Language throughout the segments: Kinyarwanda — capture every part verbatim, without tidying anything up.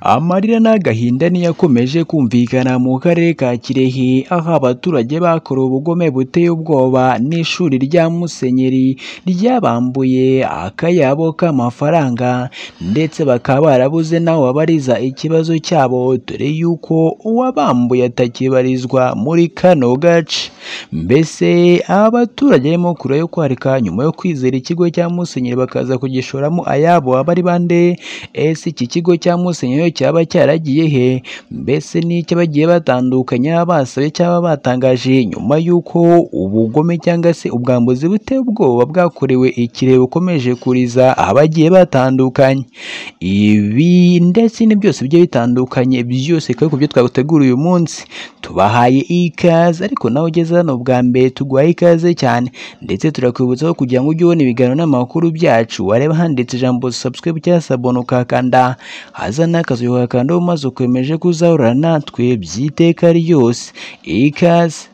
Amarira n'agahinda niyakomeje kumvikana mu karere ka Kirehe, aho abaturage bakorewe ubugome buteye ubwoba n'ishuri rya Musenyeri ryabambuye akayabo k'amafaranga, ndetse bakaba barabuze naho babariza ikibazo cyabo, dore yuko uwabambuye atakibarizwa muri kano gace. Mbese abaturage barimo kure yo kwarika nyuma yo kwizera ikigo cya Musenyeri bakaza kugishoramo ayabo, abari bande? Ese iki kigo cya Musenyeri cyaba cyaragiye he? Mbese n'icyo bagiye batandukanya basabe cyaba batangaje nyuma y'uko ubugome cyangwa se ubwambuzi buteye ubwoba bwakorewe Ikirehe bukomeje kuriza abagiye batandukanye. Ibi ndetse ni byose bigiye bitandukanye byose kandi ku byo twagutegura uyu munsi tubahaye ikaze, ariko nawe ugeze hano bwa mbere tuguhaye ikaze cyane, ndetse turakwibutsa ko kugira ngo ujye ubona ibiganiro n'amakuru byacu wareba handitse ijambo subscribe cyangwa se abone ukakanda, haza n'akazu ukakandaho maze ukemeje kuzahorana natwe by'iteka ryose. Ikaze.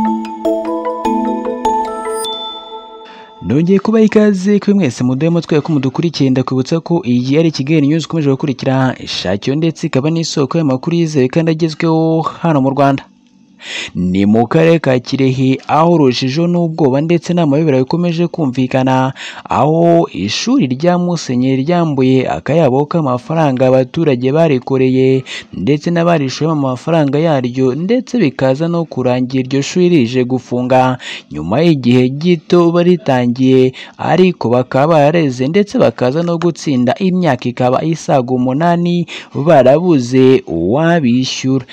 Nongeye kubaha ikaze kuri mwese mudemo twe ko mudukurikiye, ndakwibutsa ko iyi ari Kigali News ukomeje gukurikira ishakiro ndetse ikaba n'isoko y'amakuru yizewe kandi agezweho hano mu Rwanda. Ni mu karere ka Kirehe aho urujijo n'ubwoba ndetse n'amayobera bikomeje kumvikana, aho ishuri rya Musenyeri ryambuye akayabo k'amafaranga abaturage barikoreye ndetse n'abarishoyemo amafaranga yaryo, ndetse bikaza no kurangira iryo shuri rije gufunga nyuma y'igihe gito baritangiye, ariko bakaba bareze ndetse bakaza no gutsinda imyaka ikaba isaga umunani barabuze uwabishyura.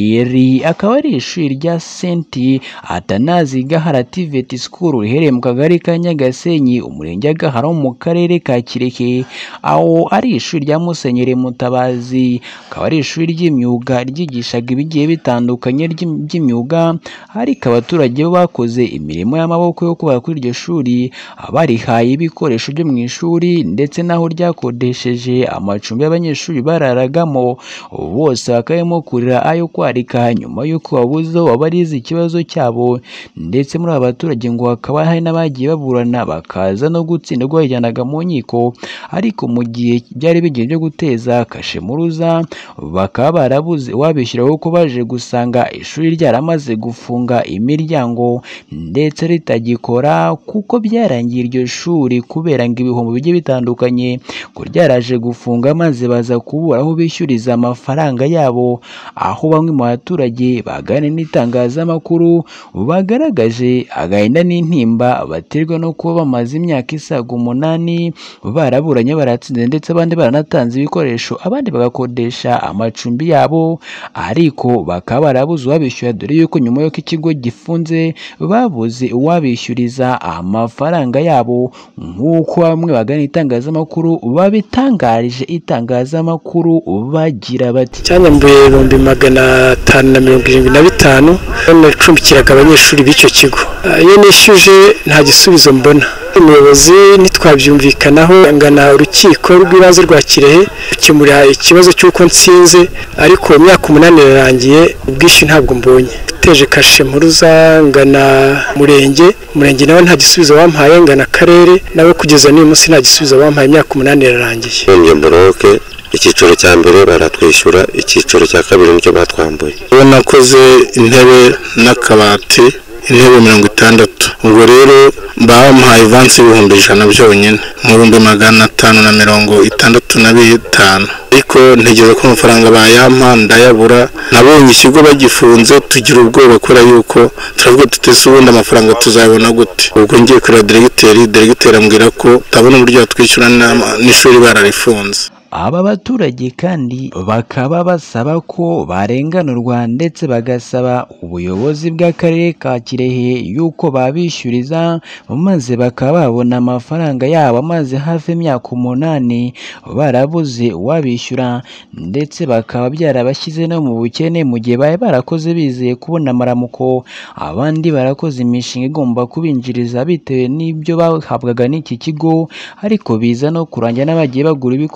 Iri akaba ari ishuri rya Saint Atanazi Gahara T V T School riherereye mu kagari ka Nyagasenyi, umurenge wa Gahara wo mu karere ka Kirehe, aho ari ishuri rya Musenyeri Mutabazi. Akaba ari ishuri ry'imyuga ryigishaga ibigiye bitandukanye by'imyuga, ariko abaturage bo bakoze imirimo y'amaboko yo kubaka kuri iryo shuri barihaye ibikoresho byo mu ishuri, ndetse naho ryakodesheje amacumbi y'abanyeshuri bararagamo, bose bakabemo kurira ayo kwarika nyuma y'uko babuze wabarize ikibazo cyabo. Ndetse muri aba baturage ngo hakaba hari n'abagiye baburana bakaza no gutsinda ubwo bajyanaga mu nkiko, ariko mu gihe byari bigiye byo guteza kashe muruza bakaba barabuze wabishyura, kuko baje gusanga ishuri ryaramaze gufunga imiryango ndetse ritagikora, kuko byarangiye iryo shuri kubera ngo ibihombo bigiye bitandukanye ko ryaraje gufunga, maze baza kubura aho bishyuriza amafaranga yabo, aho bamwe mu baturage bagane n'itangazamakuru bagaragaje agahinda n'intimba baterwa no kuba bamaze imyaka isaga umunani baraburanye baratsinze, ndetse abandi baranatanze ibikoresho, abandi bagakodesha amacumbi yabo, ariko bakaba barabuze uwabishyura, dore yuko nyuma y'uko ikigo gifunze babuze uwabishyuriza amafaranga yabo, nk'uko bamwe bagana itangazamakuru babitangarije itangazamakuru bagira bati: cyanyambuye ibihumbi magana atanu na mirongo irindwi na bitanu nacumbikiraga abanyeshuri b'icyo kigo. Iyo nishyuje nta gisubizo mbona, umuyobozi ntitwabyumvikanaho, ngana urukiko rw'ibanze rwa Kirehe gukemura ikibazo cy'uko nsinze, ariko imyaka umunani irarangiye ubwishyu ntabwo mbonye. Teje kashe muruza ngana murenge murenge nawe nta gisubizo wampaye, ngana akarere nawe kugeza n'uyu munsi nta gisubizo wampaye, imyaka umunani irarangiye. Ngiye mboroke icyiciro cya mbere baratwishyura, icyiciro cya kabiri nicyo batwambuye. Iyo nakoze intebe n'akabati, intebe mirongo itandatu, ubwo rero bampaye avansi ibihumbi ijana byonyine mu bihumbi magana atanu na mirongo itandatu na bitanu, ariko ntegereje ko amafaranga bayampa ndayabura. Nabonye ikigo bagifunze tugira ubwoba kubera yuko turavuga tutese ubundi amafaranga tuzayabona gute. Ubwo ngiye kuri diregiteri, diregiteri ambwira ko tabona uburyo yatwishyura n'ishuri bararifunze. Aba baturage kandi bakaba basaba ko barenganurwa, ndetse bagasaba ubuyobozi bw'akarere ka Kirehe yuko babishyuriza, maze bakaba babona amafaranga yabo amaze hafi imyaka umunani barabuze uwabishyura, ndetse bakaba byarabashyize no mu bukene mu gihe bari barakoze bizeye kubona amaramuko, abandi barakoze imishinga igomba kubinjiriza bitewe n'ibyo bahabwaga n'iki kigo, ariko biza no kurangira n'abagiye bagura ibikoresho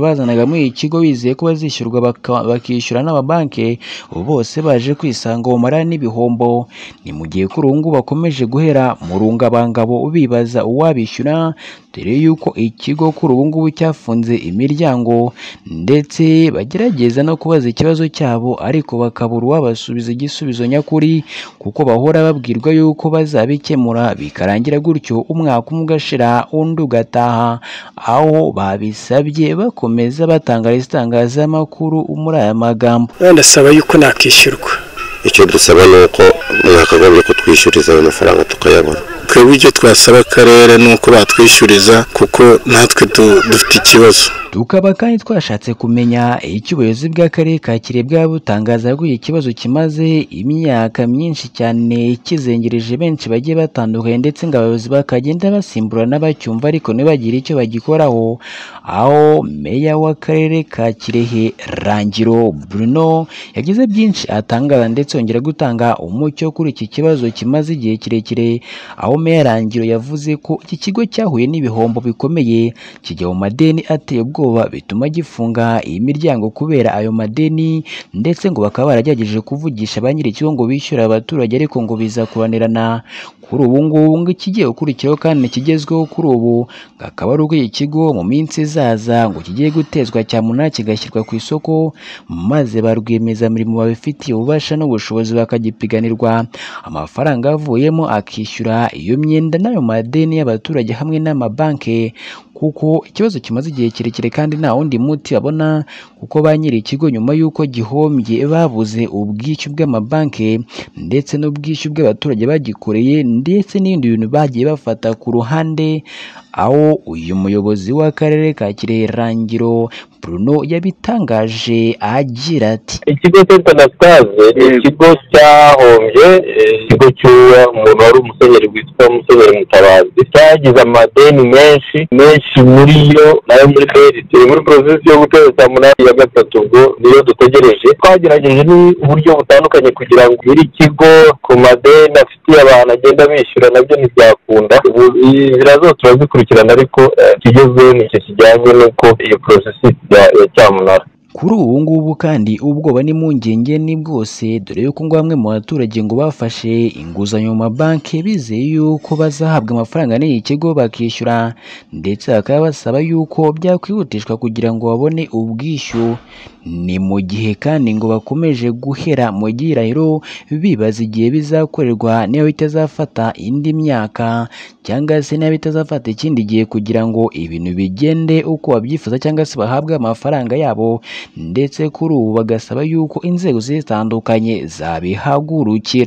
bazanaga muri iki kigo bizeye ko bazishyurwa bakishyura n'amabanki, bose baje kwisanga mu marara n'ibihombo. Ni mu gihe kuri ubu ngubu bakomeje guhera mu rungabangabo bibaza uwabishyura, dore yuko ikigo kuri ubu ngubu cyafunze imiryango ndetse bagerageza no kubaza ikibazo cyabo ariko bakabura uwabasubiza igisubizo nyakuri, kuko bahora babwirwa yuko bazabikemura bikarangira gutyo umwaka umwe ugashira undi ugataha, aho babisabye bakomeza batangariza itangazamakuru muri aya magambo. Ndasaba yuko nakishyurwa. Icyo dusaba ni uko mwakagombye kutwishyuriza ayo mafaranga tukayabona. Twebwe icyo twasaba akarere ni uko batwishyuriza kuko natwe dufite ikibazo. Tukaba kandi twashatse kumenya icyo ubuyobozi bw'akarere ka Kirehe bwaba butangaza ko iki kibazo kimaze imyaka myinshi cyane kizengereje benshi bagiye batandukanye, ndetse ngo abayobozi bakagenda basimburana bacyumva ariko ntibagire icyo bagikoraho, aho meya w'akarere ka Kirehe Rangiro Bruno yagize byinshi atangaza ndetse yongera gutanga umucyo kuri iki kibazo kimaze igihe kirekire, aho meya Rangiro yavuze ko iki kigo cyahuye n'ibihombo bikomeye kijya mu madeni ateye ubwoba bituma gifunga iyi miryango kubera ayo madeni, ndetse ngo bakaba baragerageje kuvugisha ba nyiri ikigo ngo bishyura abaturage ariko ngo biza kuranirana. Kuri ubu ngubu ngo ikigiye gukurikiraho kandi kigezweho kuri ubu akaba ari uko iki kigo mu minsi izaza ngo kigiye gutezwa cyamunara kigashyirwa ku isoko, maze ba rwiyemezamirimo babifitiye ububasha n'ubushobozi bakagipiganirwa, amafaranga avuyemo akishyura iyo myenda n'ayo madeni y'abaturage hamwe n'amabanki, kuko ikibazo kimaze igihe kirekire kandi nta wundi muti babona, kuko ba nyiri ikigo nyuma y'uko gihombye babuze ubwishyu bw'amabanki ndetse n'ubwishyu bw'abaturage bagikoreye ndetse n'ibindi bintu bagiye bafata ku ruhande, aho uyu muyobozi w'akarere ka Kirehe Rangiro Bruno yabitangaje agira ati: ikigo Centanastase ni ikigo cyahombye, ikigo cy'uwo umuntu wari umusenyeri witwa Musenyeri Mutabazi, cyagize amadeni menshi menshi muri yo nayo muri merite muri process yo guteza cyamunara ya gatatu, ubwo niyo dutegereje. Twagerageje n'uburyo butandukanye kugira ngo iri kigo ku madeni afitiye abantu agenda bishyura, nabyo ntibyakunda. Inzira zose turazikurikirana ariko ikigezweho ni icyo kijyanye n'uko iyo process ya cyamunara. Kuri ubu ngubu kandi ubwoba n'impungenge ni bwose, dore yuko ngo bamwe mu baturage ngo bafashe inguzanyo mu mabanki bizeye yuko bazahabwa amafaranga n'iki kigo bakishyura, ndetse bakaba basaba yuko byakwihutishwa kugira ngo babone ubwishyu. Ni mu gihe kandi ngo bakomeje guhera mu gihirahiro bibaza igihe bizakorerwa, niba bitazafata indi myaka cyangwa se niba bitazafata ikindi gihe kugira ngo ibintu bigende uko babyifuza cyangwa se bahabwe amafaranga yabo, ndetse kuri ubu bagasaba yuko inzego zitandukanye zabihagurukira.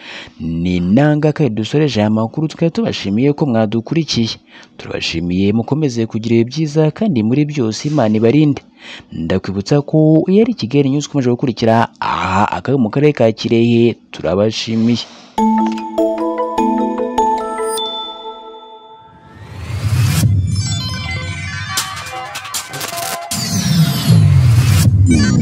Ni nanga kandi dusoreje aya makuru, tukaba tubashimiye ko mwadukurikiye. Turabashimiye, mukomeze kugira ibihe byiza kandi muri byose Imana ibarinde. Ndakwibutsa ko yari Kigali News ikomeje gukurikira aha akaba mu karere ka Kirehe. Turabashimiye. Yeah.